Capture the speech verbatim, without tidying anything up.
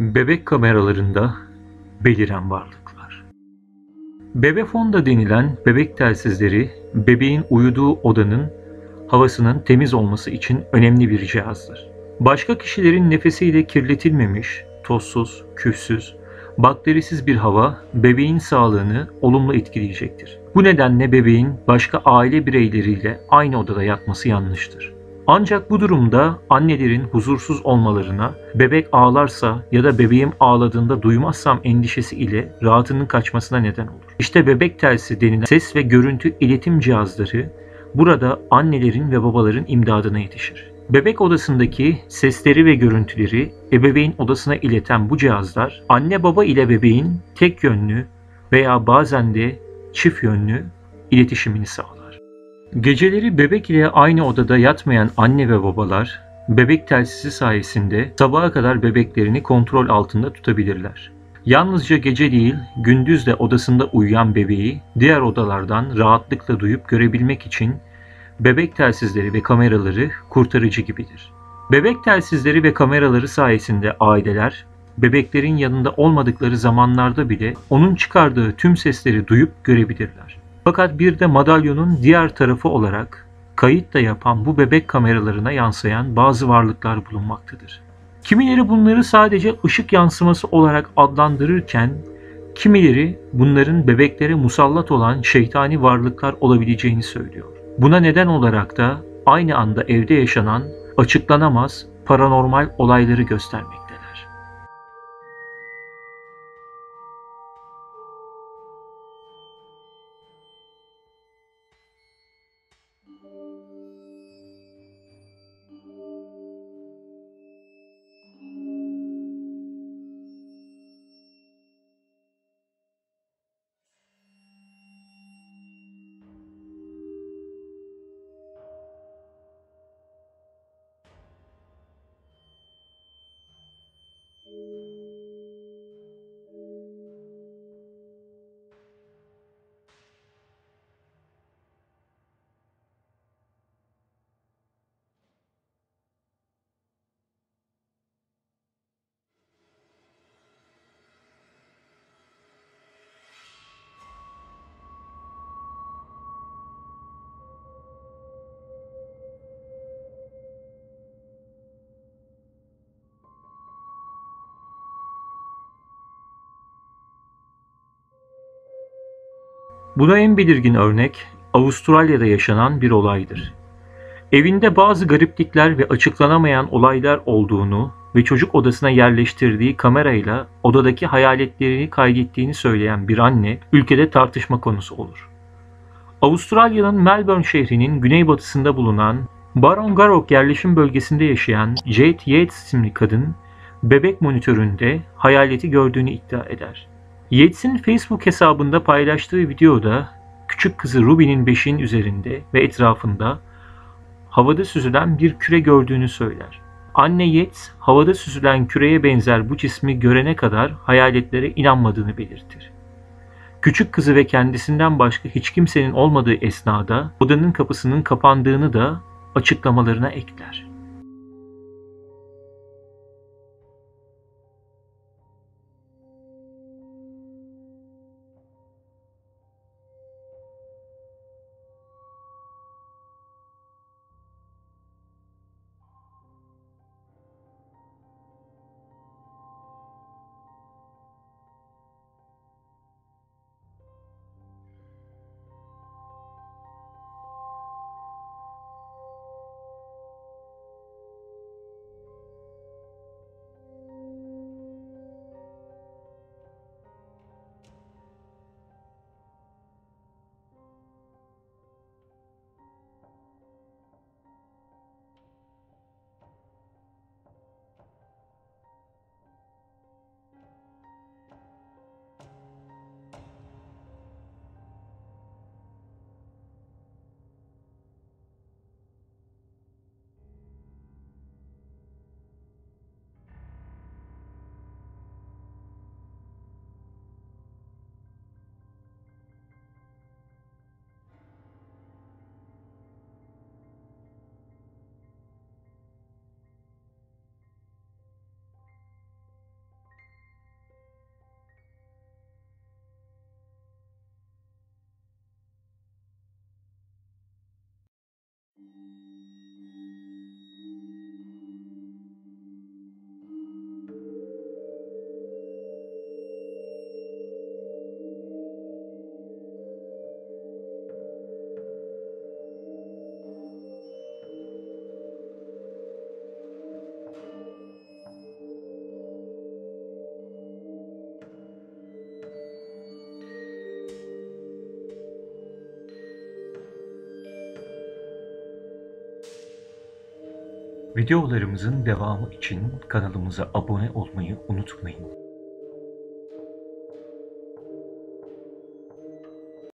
Bebek kameralarında beliren varlıklar. Bebefonda denilen bebek telsizleri, bebeğin uyuduğu odanın havasının temiz olması için önemli bir cihazdır. Başka kişilerin nefesiyle kirletilmemiş, tozsuz, küfsüz, bakterisiz bir hava bebeğin sağlığını olumlu etkileyecektir. Bu nedenle bebeğin başka aile bireyleriyle aynı odada yatması yanlıştır. Ancak bu durumda annelerin huzursuz olmalarına, bebek ağlarsa ya da bebeğim ağladığında duymazsam endişesi ile rahatının kaçmasına neden olur. İşte bebek telsizi denilen ses ve görüntü iletim cihazları burada annelerin ve babaların imdadına yetişir. Bebek odasındaki sesleri ve görüntüleri ebeveyn odasına ileten bu cihazlar anne baba ile bebeğin tek yönlü veya bazen de çift yönlü iletişimini sağlar. Geceleri bebek ile aynı odada yatmayan anne ve babalar bebek telsizi sayesinde sabaha kadar bebeklerini kontrol altında tutabilirler. Yalnızca gece değil, gündüz de odasında uyuyan bebeği diğer odalardan rahatlıkla duyup görebilmek için bebek telsizleri ve kameraları kurtarıcı gibidir. Bebek telsizleri ve kameraları sayesinde aileler bebeklerin yanında olmadıkları zamanlarda bile onun çıkardığı tüm sesleri duyup görebilirler. Fakat bir de madalyonun diğer tarafı olarak kayıt da yapan bu bebek kameralarına yansıyan bazı varlıklar bulunmaktadır. Kimileri bunları sadece ışık yansıması olarak adlandırırken kimileri bunların bebeklere musallat olan şeytani varlıklar olabileceğini söylüyor. Buna neden olarak da aynı anda evde yaşanan açıklanamaz paranormal olayları göstermektedir. Buna en belirgin örnek Avustralya'da yaşanan bir olaydır. Evinde bazı gariplikler ve açıklanamayan olaylar olduğunu ve çocuk odasına yerleştirdiği kamerayla odadaki hayaletlerini kaydettiğini söyleyen bir anne ülkede tartışma konusu olur. Avustralya'nın Melbourne şehrinin güneybatısında bulunan Barongarok yerleşim bölgesinde yaşayan Jade Yates isimli kadın bebek monitöründe hayaleti gördüğünü iddia eder. Yates'in Facebook hesabında paylaştığı videoda küçük kızı Ruby'nin beşiğin üzerinde ve etrafında havada süzülen bir küre gördüğünü söyler. Anne Yates, havada süzülen küreye benzer bu cismi görene kadar hayaletlere inanmadığını belirtir. Küçük kızı ve kendisinden başka hiç kimsenin olmadığı esnada odanın kapısının kapandığını da açıklamalarına ekler. Videolarımızın devamı için kanalımıza abone olmayı unutmayın.